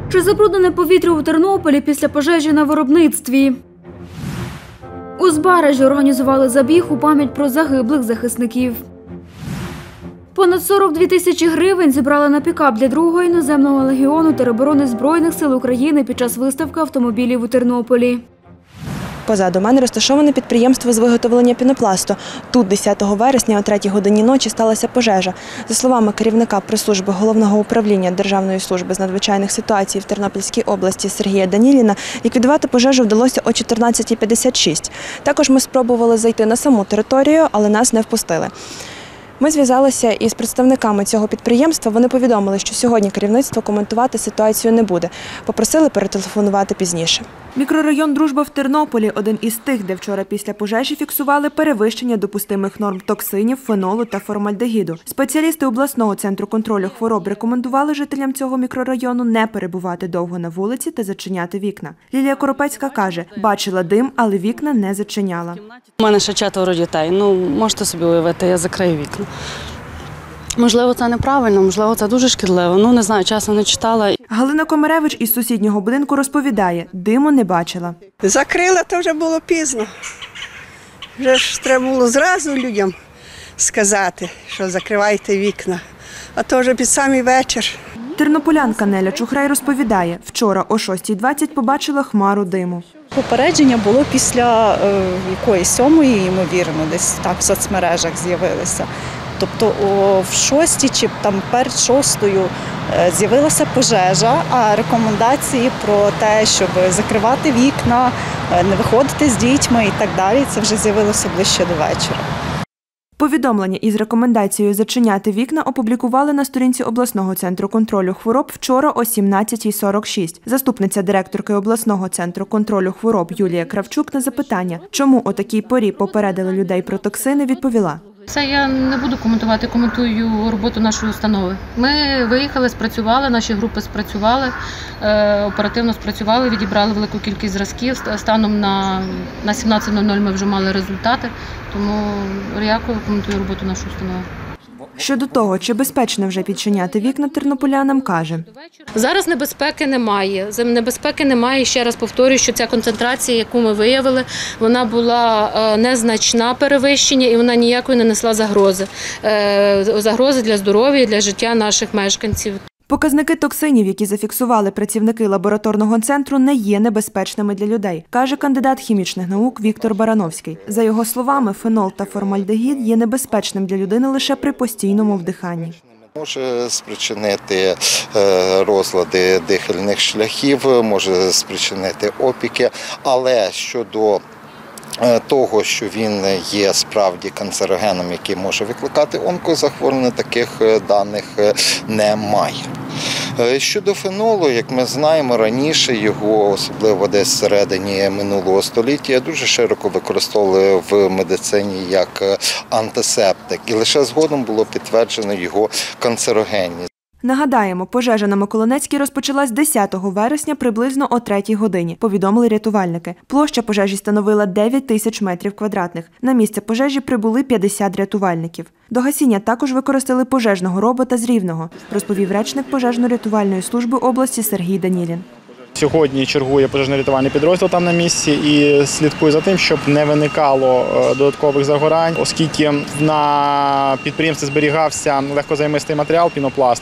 Чи забруднене повітря у Тернополі після пожежі на виробництві? У Збаражі організували забіг у пам'ять про загиблих захисників. Понад 42 тисячі гривень зібрали на пікап для 2-го іноземного легіону тероборони Збройних сил України під час виставки автомобілів у Тернополі. Позаду мене розташоване підприємство з виготовлення пінопласту. Тут 10 вересня о 3-й годині ночі сталася пожежа. За словами керівника прес-служби Головного управління Державної служби з надзвичайних ситуацій в Тернопільській області Сергія Даніліна, ліквідувати пожежу вдалося о 14:56. Також ми спробували зайти на саму територію, але нас не впустили. Ми зв'язалися із представниками цього підприємства. Вони повідомили, що сьогодні керівництво коментувати ситуацію не буде. Попросили перетелефонувати пізніше. Мікрорайон «Дружба» в Тернополі – один із тих, де вчора після пожежі фіксували перевищення допустимих норм токсинів, фенолу та формальдегіду. Спеціалісти обласного центру контролю хвороб рекомендували жителям цього мікрорайону не перебувати довго на вулиці та зачиняти вікна. Лілія Коропецька каже, бачила дим, але вікна не зачиняла. У мене ще 4 дітей. Можете собі уявити, я закрию вікна. Можливо, це неправильно, можливо, це дуже шкідливо. Не знаю, чесно не читала. Галина Комаревич із сусіднього будинку розповідає, диму не бачила. Закрила, то вже було пізно. Вже ж треба було зразу людям сказати, що закривайте вікна. А то вже під самий вечір. Тернополянка Неля Чухрай розповідає, вчора о 6:20 побачила хмару диму. Попередження було після якоїсь 7-ї, ймовірно, десь так в соцмережах з'явилися. Тобто в 6-й чи перед 6-ю з'явилася пожежа, а рекомендації про те, щоб закривати вікна, не виходити з дітьми і так далі, це вже з'явилося ближче до вечора. Повідомлення із рекомендацією зачиняти вікна опублікували на сторінці обласного центру контролю хвороб вчора о 17:46. Заступниця директорки обласного центру контролю хвороб Юлія Кравчук на запитання, чому о такій порі попередили людей про токсини, відповіла. Це я не буду коментувати, коментую роботу нашої установи. Ми виїхали, спрацювали, наші групи спрацювали, оперативно спрацювали, відібрали велику кількість зразків. Станом на 17:00 ми вже мали результати, тому я коментую роботу нашої установи. Щодо того, чи безпечно вже підчиняти вікна, тернополянам каже. Зараз небезпеки немає. Небезпеки немає. Ще раз повторюю, що ця концентрація, яку ми виявили, вона була незначна перевищення і вона ніякої не несла загрози. Загрози для здоров'я і для життя наших мешканців. Показники токсинів, які зафіксували працівники лабораторного центру, не є небезпечними для людей, каже кандидат хімічних наук Віктор Барановський. За його словами, фенол та формальдегід є небезпечним для людини лише при постійному вдиханні. Може спричинити розлади дихальних шляхів, може спричинити опіки, але щодо того, що він є справді канцерогеном, який може викликати онкозахворювання, таких даних немає. Щодо фенолу, як ми знаємо, раніше його, особливо десь всередині минулого століття, дуже широко використовували в медицині як антисептик. І лише згодом було підтверджено його канцерогенність. Нагадаємо, пожежа на Миколинецькій розпочалась 10 вересня приблизно о 3-й годині, повідомили рятувальники. Площа пожежі становила 9 тисяч метрів квадратних. На місце пожежі прибули 50 рятувальників. До гасіння також використали пожежного робота з Рівного, розповів речник пожежно-рятувальної служби області Сергій Данілін. Сьогодні чергує пожежно-рятувальний підрозділ там на місці і слідкує за тим, щоб не виникало додаткових загорань, оскільки на підприємстві зберігався легкозаймистий матеріал, пінопласт,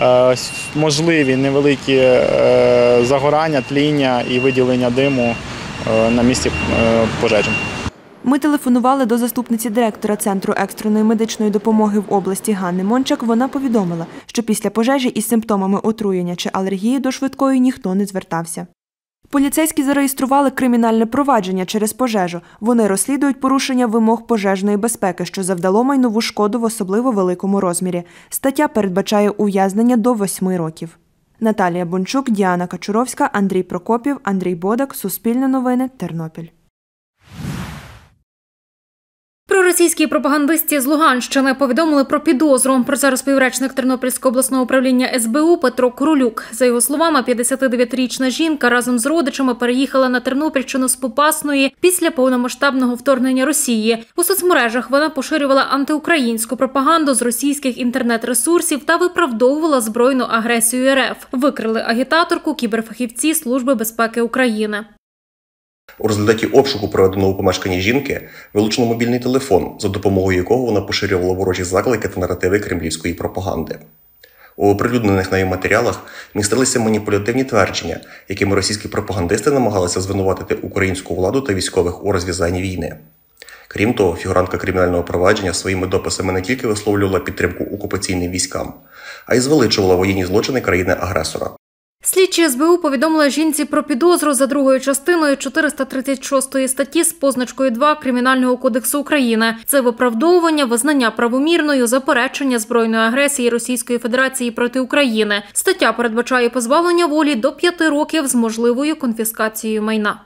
можливі невеликі загорання, тління і виділення диму на місці пожежі. Ми телефонували до заступниці директора Центру екстреної медичної допомоги в області Ганни Мончак. Вона повідомила, що після пожежі із симптомами отруєння чи алергії до швидкої ніхто не звертався. Поліцейські зареєстрували кримінальне провадження через пожежу. Вони розслідують порушення вимог пожежної безпеки, що завдало майнову шкоду в особливо великому розмірі. Стаття передбачає ув'язнення до 8 років. Наталія Бончук, Діана Качуровська, Андрій Прокопів, Андрій Бодак, Суспільне новини, Тернопіль. Проросійські пропагандисти з Луганщини повідомили про підозру. Про це розповів речник Тернопільського обласного управління СБУ Петро Королюк. За його словами, 59-річна жінка разом з родичами переїхала на Тернопільщину з Попасної після повномасштабного вторгнення Росії. У соцмережах вона поширювала антиукраїнську пропаганду з російських інтернет-ресурсів та виправдовувала збройну агресію РФ. Викрили агітаторку кіберфахівці Служби безпеки України. У результаті обшуку, проведеного у помешканні жінки, вилучено мобільний телефон, за допомогою якого вона поширювала ворожі заклики та наративи кремлівської пропаганди. У оприлюднених нею матеріалах містилися маніпулятивні твердження, якими російські пропагандисти намагалися звинуватити українську владу та військових у розв'язанні війни. Крім того, фігурантка кримінального провадження своїми дописами не тільки висловлювала підтримку окупаційним військам, а й звеличувала воєнні злочини країни-агресора. Слідчі СБУ повідомили жінці про підозру за другою частиною 436 статті з позначкою 2 Кримінального кодексу України. Це виправдовування, визнання правомірною, заперечення збройної агресії Російської Федерації проти України. Стаття передбачає позбавлення волі до 5 років з можливою конфіскацією майна.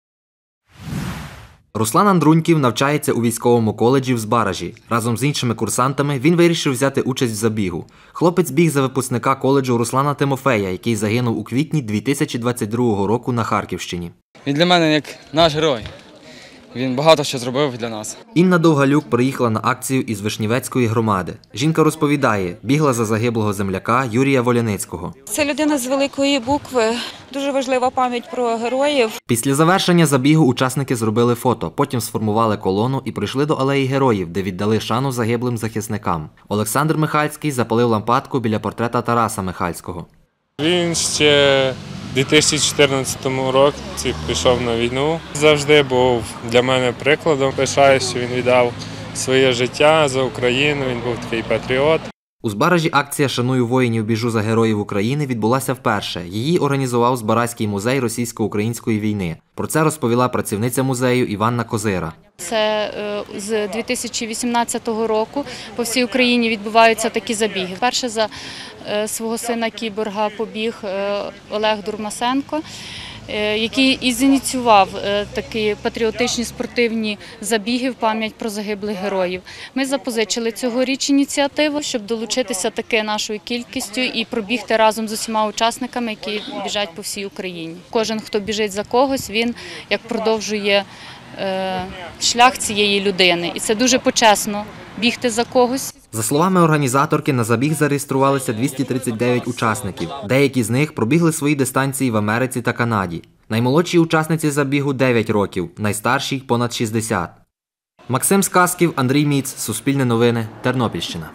Руслан Андруньків навчається у військовому коледжі в Збаражі. Разом з іншими курсантами він вирішив взяти участь в забігу. Хлопець біг за випускника коледжу Руслана Тимофея, який загинув у квітні 2022 року на Харківщині. Він для мене як наш герой. Він багато що зробив для нас. Інна Довгалюк приїхала на акцію із Вишнівецької громади. Жінка розповідає, бігла за загиблого земляка Юрія Воляницького. Це людина з великої букви. Дуже важлива пам'ять про героїв. Після завершення забігу учасники зробили фото, потім сформували колону і прийшли до алеї героїв, де віддали шану загиблим захисникам. Олександр Михальський запалив лампадку біля портрета Тараса Михальського. Він ще у 2014 році пішов на війну. Завжди був для мене прикладом. Пишаюсь, що він віддав своє життя за Україну, він був такий патріот. У Збаражі акція «Шаную воїнів, біжу за героїв України» відбулася вперше. Її організував Збаразький музей російсько-української війни. Про це розповіла працівниця музею Іванна Козира. Це з 2018 року по всій Україні відбуваються такі забіги. Перше за свого сина кіборга побіг Олег Дурмасенко, який і зініціював такі патріотичні спортивні забіги в пам'ять про загиблих героїв. Ми запозичили цьогоріч ініціативу, щоб долучитися таки нашою кількістю і пробігти разом з усіма учасниками, які біжать по всій Україні. Кожен, хто біжить за когось, він як продовжує шлях цієї людини. І це дуже почесно бігти за когось. За словами організаторки, на забіг зареєструвалися 239 учасників. Деякі з них пробігли свої дистанції в Америці та Канаді. Наймолодшій учасниці забігу 9 років, найстаршій – понад 60. Максим Сказків, Андрій Міц, Суспільне новини, Тернопільщина.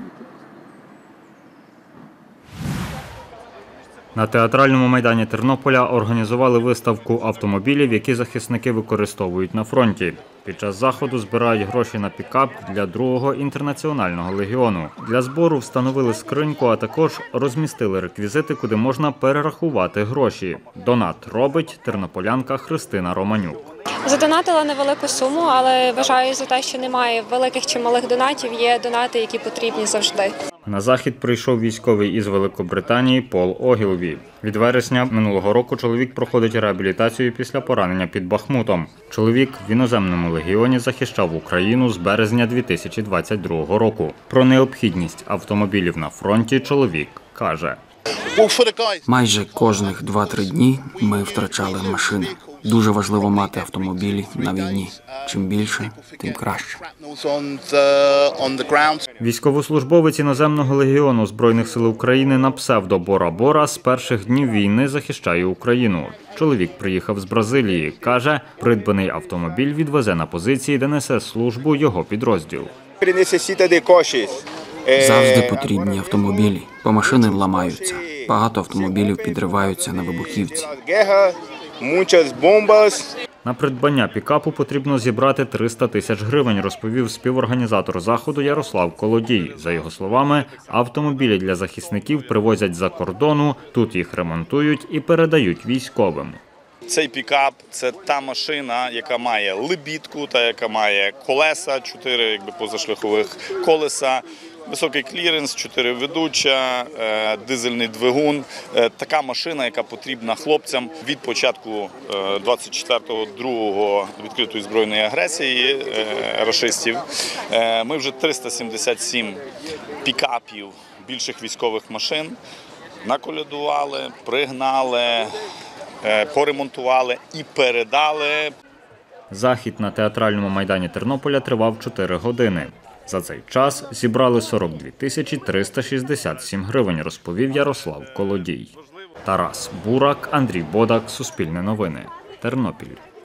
На театральному майдані Тернополя організували виставку автомобілів, які захисники використовують на фронті. Під час заходу збирають гроші на пікап для 2-го інтернаціонального легіону. Для збору встановили скриньку, а також розмістили реквізити, куди можна перерахувати гроші. Донат робить тернополянка Христина Романюк. Задонатила невелику суму, але вважаю за те, що немає великих чи малих донатів, є донати, які потрібні завжди. На захід прийшов військовий із Великобританії Пол Огілві. Від вересня минулого року чоловік проходить реабілітацію після поранення під Бахмутом. Чоловік в іноземному легіоні захищав Україну з березня 2022 року. Про необхідність автомобілів на фронті чоловік каже. Майже кожних 2-3 дні ми втрачали машини. Дуже важливо мати автомобілі на війні. Чим більше, тим краще. Військовослужбовець іноземного легіону Збройних сил України на псевдо Бора Бора з перших днів війни захищає Україну. Чоловік приїхав з Бразилії. Каже, придбаний автомобіль відвезе на позиції, де несе службу його підрозділ. Завжди потрібні автомобілі, бо машини ламаються. Багато автомобілів підриваються на вибухівці. На придбання пікапу потрібно зібрати 300 тисяч гривень, розповів співорганізатор заходу Ярослав Колодій. За його словами, автомобілі для захисників привозять з-за кордону, тут їх ремонтують і передають військовим. Цей пікап – це та машина, яка має лебідку, та яка має колеса, 4 позашляхових колеса, Високий кліренс, 4 ведуча, дизельний двигун. Така машина, яка потрібна хлопцям від початку 24-го відкритої збройної агресії рашистів. Ми вже 377 пікапів більших військових машин наколядували, пригнали, поремонтували і передали. Захід на театральному майдані Тернополя тривав 4 години. За цей час зібрали 42 367 гривень, розповів Ярослав Колодій. Тарас Бурак, Андрій Бодак, Суспільне новини, Тернопіль.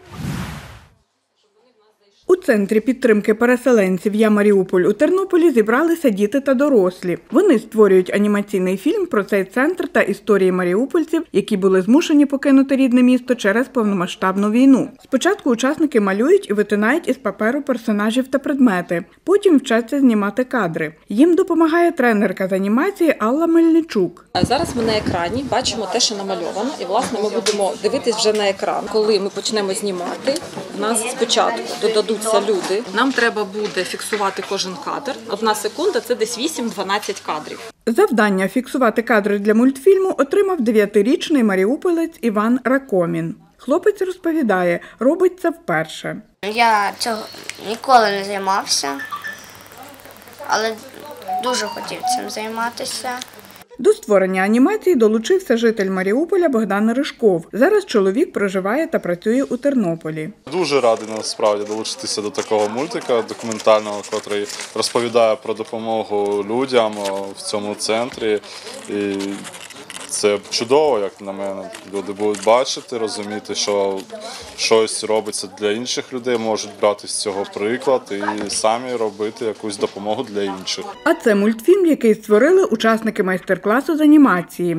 У Центрі підтримки переселенців «Я Маріуполь» у Тернополі зібралися діти та дорослі. Вони створюють анімаційний фільм про цей центр та історії маріупольців, які були змушені покинути рідне місто через повномасштабну війну. Спочатку учасники малюють і витинають із паперу персонажів та предмети. Потім вчаться знімати кадри. Їм допомагає тренерка з анімації Алла Мельничук. Зараз ми на екрані бачимо те, що намальовано, і, власне, ми будемо дивитись вже на екран. Коли ми почнемо знімати, в нас спочатку додадуться люди. Нам треба буде фіксувати кожен кадр. 1 секунда – це десь 8-12 кадрів. Завдання фіксувати кадри для мультфільму отримав 9-річний маріуполець Іван Ракомін. Хлопець розповідає, робить це вперше. Я цього ніколи не займався, але дуже хотів цим займатися. До створення анімації долучився житель Маріуполя Богдан Ришков. Зараз чоловік проживає та працює у Тернополі. Дуже радий насправді долучитися до такого мультика документального, який розповідає про допомогу людям в цьому центрі. І це чудово, як на мене. Люди будуть бачити, розуміти, що щось робиться для інших людей, можуть брати з цього приклад і самі робити якусь допомогу для інших. А це мультфільм, який створили учасники майстер-класу з анімації.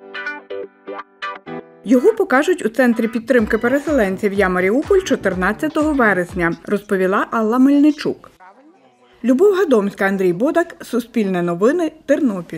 Його покажуть у Центрі підтримки переселенців «Я Маріуполь» 14 вересня, розповіла Алла Мельничук. Любов Гадомська, Андрій Бодак, Суспільне новини, Тернопіль.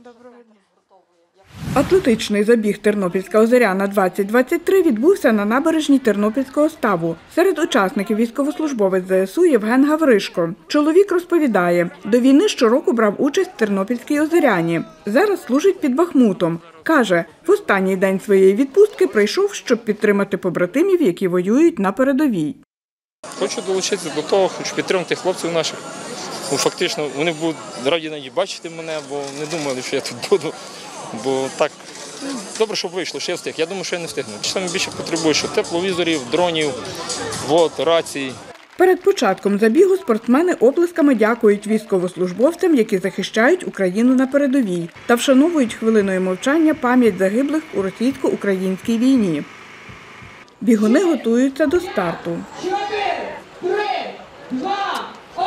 Атлетичний забіг «Тернопільська Озеряна-2023» відбувся на набережній Тернопільського ставу. Серед учасників військовослужбовець ЗСУ Євген Гавришко. Чоловік розповідає, до війни щороку брав участь в Тернопільській Озеряні. Зараз служить під Бахмутом. Каже, в останній день своєї відпустки прийшов, щоб підтримати побратимів, які воюють на передовій. Хочу долучитися до того, хочу підтримати хлопців наших. Фактично, вони будуть раді навіть бачити мене, бо не думали, що я тут буду. Бо так, добре, щоб вийшло, що я встиг. Я думаю, що я не встигну. Саме більше потребую, що тепловізорів, дронів, рацій. Перед початком забігу спортсмени оплесками дякують військовослужбовцям, які захищають Україну на передовій, та вшановують хвилиною мовчання пам'ять загиблих у російсько-українській війні. Бігуни готуються до старту. 4, 3, 2, 1!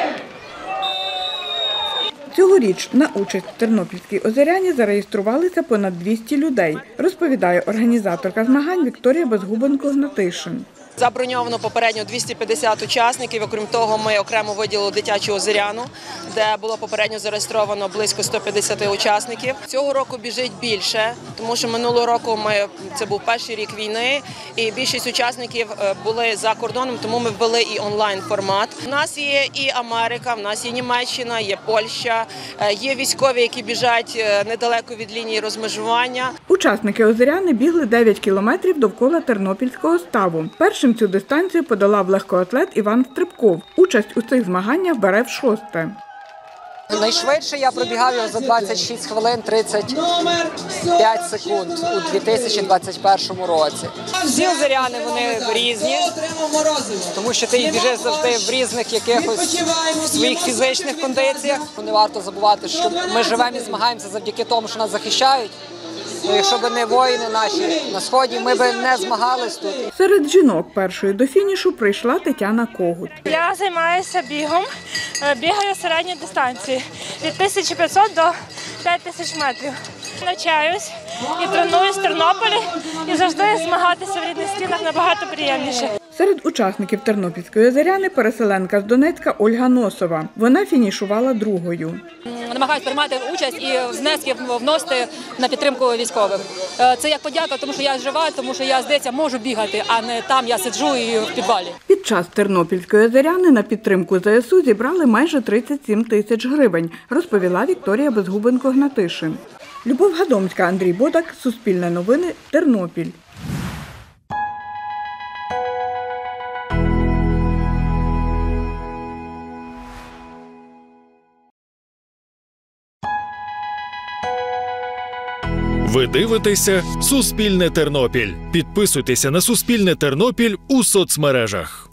Цьогоріч на участь в Тернопільській Озеряні зареєструвалися понад 200 людей, розповідає організаторка змагань Вікторія Безгубенко-Гнатишин. Заброньовано попередньо 250 учасників, окрім того ми окремо виділили дитячу Озеряну, де було попередньо зареєстровано близько 150 учасників. Цього року біжить більше, тому що минулого року це був перший рік війни, і більшість учасників були за кордоном, тому ми ввели і онлайн-формат. У нас є і Америка, у нас є Німеччина, є Польща, є військові, які біжать недалеко від лінії розмежування. Учасники Озеряни бігли 9 кілометрів довкола Тернопільського ставу. Першим цю дистанцію подолав легкоатлет Іван Стрибков. Участь у цих змаганнях бере в-6. Найшвидше я пробігав його за 26 хвилин 35 секунд у 2021 році. Всі озеряни, вони різні, тому що ти біжиш завжди в різних якихось своїх фізичних кондиціях. Не варто забувати, що ми живемо і змагаємося завдяки тому, що нас захищають. Якщо б не воїни наші на Сході, ми б не змагались тут. Серед жінок першою до фінішу прийшла Тетяна Когут. Я займаюся бігом, бігаю середні дистанції від 1500 до 5000 метрів. Навчаюсь і тренуюсь в Тернополі, і завжди змагатися в рідних стінах набагато приємніше. Серед учасників Тернопільської «Зоряни» переселенка з Донецька Ольга Носова. Вона фінішувала другою. Намагаюся приймати участь і внески вносити на підтримку військових. Це як подяка, тому що я жива, тому що я, здається, можу бігати, а не там я сиджу і в підвалі. Під час Тернопільської «Зоряни» на підтримку ЗСУ зібрали майже 37 тисяч гривень, розповіла Вікторія Безгубенко-Гнатишин. Любов Гадомська, Андрій Бодак, Суспільне новини, Тернопіль. Ви дивитеся «Суспільне Тернопіль». Підписуйтеся на «Суспільне Тернопіль» у соцмережах.